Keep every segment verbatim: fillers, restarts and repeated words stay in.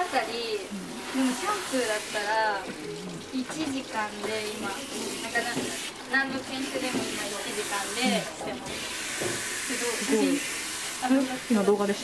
たり、でもシャンプーだったらいちじかんで今なんかな何の犬種でも今いちじかんでしてます。すごい。あの今動画でした。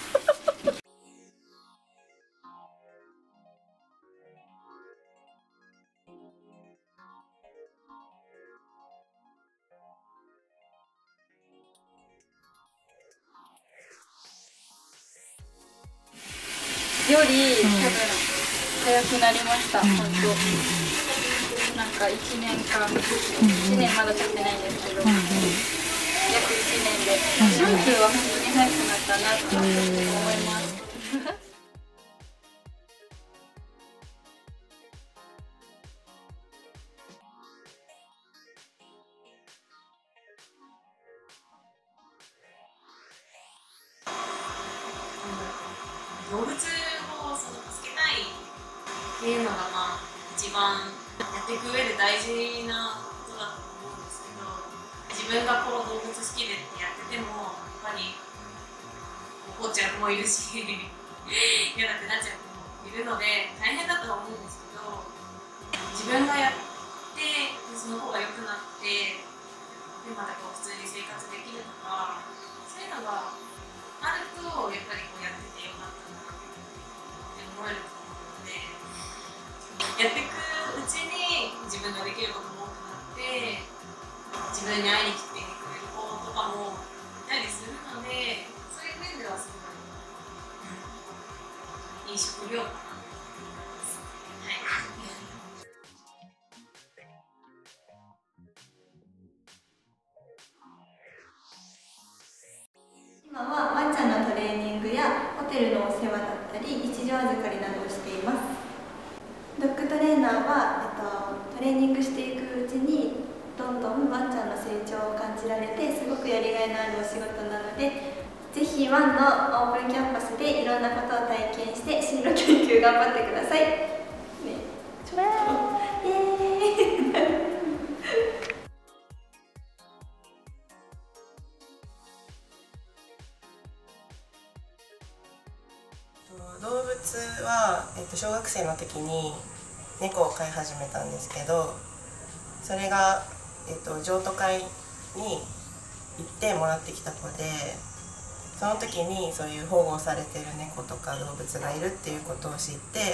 より多分早くなりました、本当。なんかいちねんかん、いちねんまだ経ってないんですけど、約いちねんで、シャンプーは本当に早くなったなと思います。 動物をその助けたいっていうのがまあ一番やっていく上で大事なことだと思うんですけど、自分がこう動物好きでってやっててもやっぱり怒っちゃう子もいるし嫌だってなっちゃう子もいるので大変だとは思うんですけど、自分がやってその方が良くなってでまたこう普通に生活できるとか、そういうのがあるとやっぱりこうやっててよかったなって思えると思うので、やっていくうちに自分ができることも多くなって、自分に会いに来てくれる子とかもいたりするので、そういう面ではすごいいい職業かなと思います。はい。 今はワンちゃんのトレーニングやホテルのお世話だったり一時預かりなどをしています。ドッグトレーナーは、えっと、トレーニングしていくうちにどんどんワンちゃんの成長を感じられてすごくやりがいのあるお仕事なので、ぜひワンのオープンキャンパスでいろんなことを体験して進路研究頑張ってください、ね、ちょっとイエーイ動物は、えっと、小学生の時に猫を飼い始めたんですけど、それが、えっと、譲渡会に行ってもらってきた子で、その時にそういう保護されてる猫とか動物がいるっていうことを知って、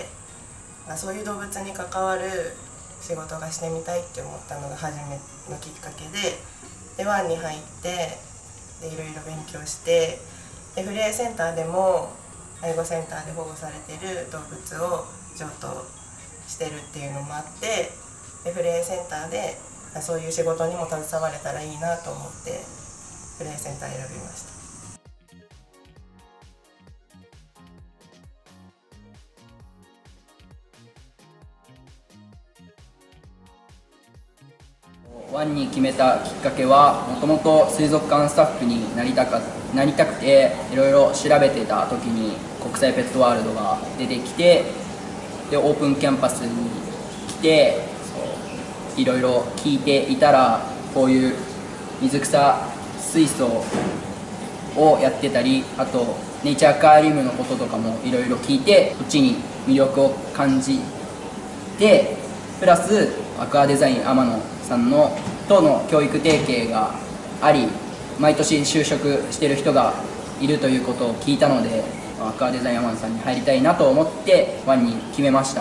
そういう動物に関わる仕事がしてみたいって思ったのが初めのきっかけで、でワンに入ってでいろいろ勉強して、でフレアセンターでも愛護センターで保護されてる動物を譲渡してるっていうのもあって、でフレアセンターでそういう仕事にも携われたらいいなと思ってフレアセンター選びました。 ワンに決めたきっかけは、もともと水族館スタッフになりたかなりたくて、いろいろ調べてた時に国際ペットワールドが出てきて、でオープンキャンパスに来て、そういろいろ聞いていたら、こういう水草水槽をやってたり、あとネイチャーアクアリウムのこととかもいろいろ聞いて、こっちに魅力を感じて、プラスアクアデザイン天野さんのとの教育提携があり、毎年就職してる人がいるということを聞いたので、アクアデザイン天野さんに入りたいなと思ってワンに決めました。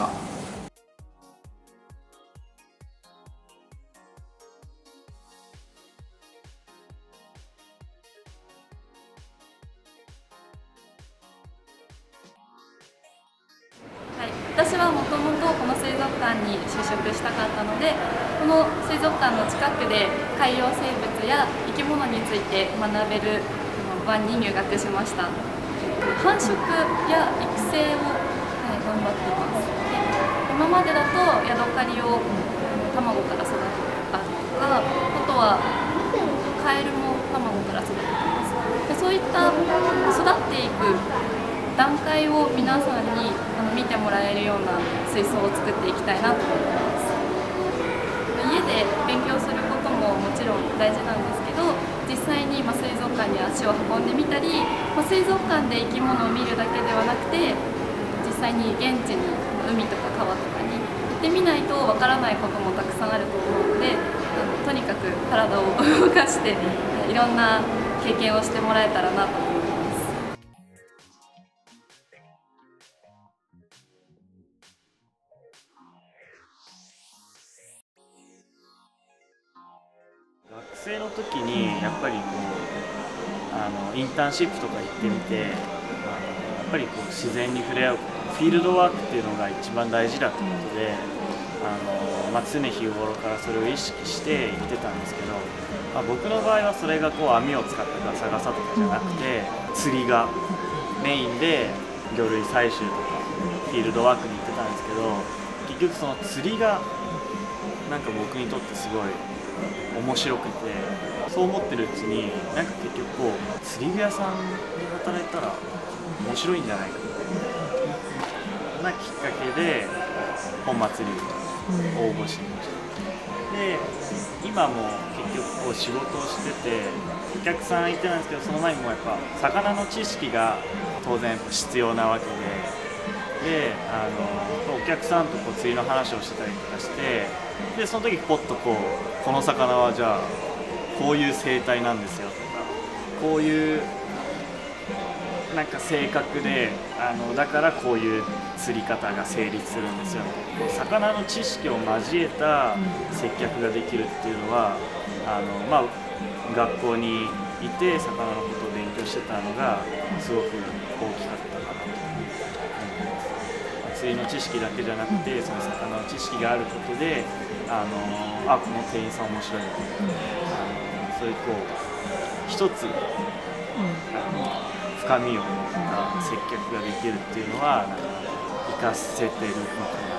私はもともとこの水族館に就職したかったので、この水族館の近くで海洋生物や生き物について学べる班に入学しました。繁殖や育成を、はい、頑張っています。で今までだとヤドカリを卵から育てたりとか、あとはカエルも卵から育ててます。でそういった育っていく段階を皆さんにあの見てもらえるような水槽を作っていきたいなと思います。家で勉強することももちろん大事なんですけど、実際にまあ水族館に足を運んでみたり、まあ、水族館で生き物を見るだけではなくて、実際に現地に海とか川とかに行ってみないとわからないこともたくさんあると思うので、あのとにかく体を動かしていろんな経験をしてもらえたらなと思います。 学生の時にやっぱりこうあのインターンシップとか行ってみて、あのやっぱりこう自然に触れ合うフィールドワークっていうのが一番大事だということで、あの、まあ、常日頃からそれを意識して行ってたんですけど、まあ、僕の場合はそれがこう網を使ったガサガサとかじゃなくて、釣りがメインで魚類採集とかフィールドワークに行ってたんですけど、結局その釣りがなんか僕にとってすごい面白くて、そう思ってるうちになんか結局こう釣り具屋さんで働いたら面白いんじゃないかなきっかけで本祭りに応募してました。で今も結局こう仕事をしててお客さんいてなんですけど、その前にもやっぱ魚の知識が当然必要なわけで、であのお客さんとこう釣りの話をしてたりとかして、でその時ポッとこうこの魚はじゃあこういう生態なんですよとか、こういうなんか性格であのだからこういう釣り方が成立するんですよ。魚の知識を交えた接客ができるっていうのはあの、まあ、学校にいて魚のことを勉強してたのがすごく大きかったかなと思います。釣りの知識だけじゃなくてその魚の知識があることであのあこの店員さん面白いなとか、あのそういうこう一つ、うん、深みを持った接客ができるっていうのはなんか活かせてるのかな。